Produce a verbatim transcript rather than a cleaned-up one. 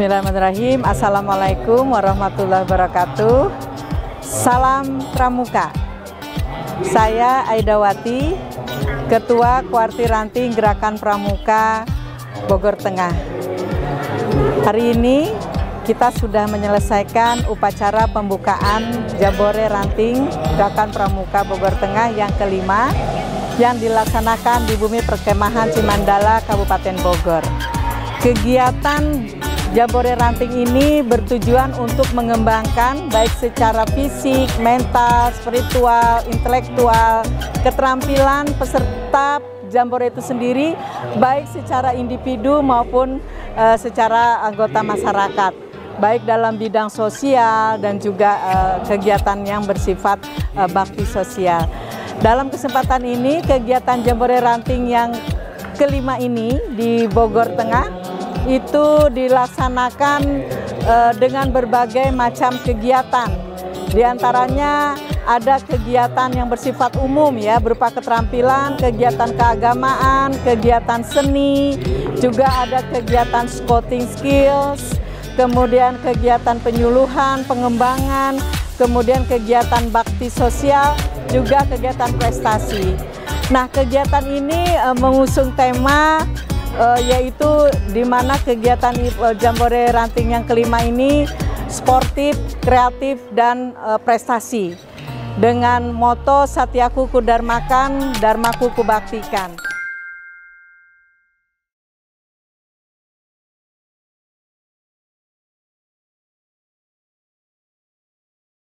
Bismillahirrahmanirrahim. Assalamualaikum warahmatullahi wabarakatuh. Salam Pramuka. Saya Aidawati, Ketua Kuarti Ranting Gerakan Pramuka Bogor Tengah. Hari ini kita sudah menyelesaikan upacara pembukaan Jambore Ranting Gerakan Pramuka Bogor Tengah yang kelima yang dilaksanakan di Bumi Perkemahan Cimandala, Kabupaten Bogor. Kegiatan Jambore Ranting ini bertujuan untuk mengembangkan baik secara fisik, mental, spiritual, intelektual, keterampilan peserta Jambore itu sendiri, baik secara individu maupun uh, secara anggota masyarakat, baik dalam bidang sosial dan juga uh, kegiatan yang bersifat uh, bakti sosial. Dalam kesempatan ini, kegiatan Jambore Ranting yang kelima ini di Bogor Tengah itu dilaksanakan uh, dengan berbagai macam kegiatan. Di antaranya ada kegiatan yang bersifat umum ya, berupa keterampilan, kegiatan keagamaan, kegiatan seni, juga ada kegiatan scouting skills, kemudian kegiatan penyuluhan, pengembangan, kemudian kegiatan bakti sosial, juga kegiatan prestasi. Nah, kegiatan ini uh, mengusung tema Uh, yaitu di mana kegiatan uh, Jambore Ranting yang kelima ini sportif, kreatif, dan uh, prestasi dengan moto Satyaku Kudarmakan, Dharmaku Kubaktikan.